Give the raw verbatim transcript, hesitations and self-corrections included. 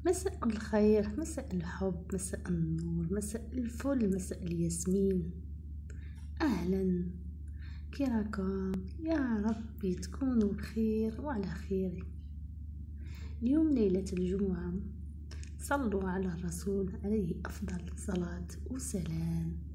مساء الخير، مساء الحب، مساء النور، مساء الفل، مساء الياسمين. أهلا، كي راكم؟ يا ربي تكونوا بخير وعلى خير. اليوم ليلة الجمعة، صلوا على الرسول عليه أفضل صلاة وسلام.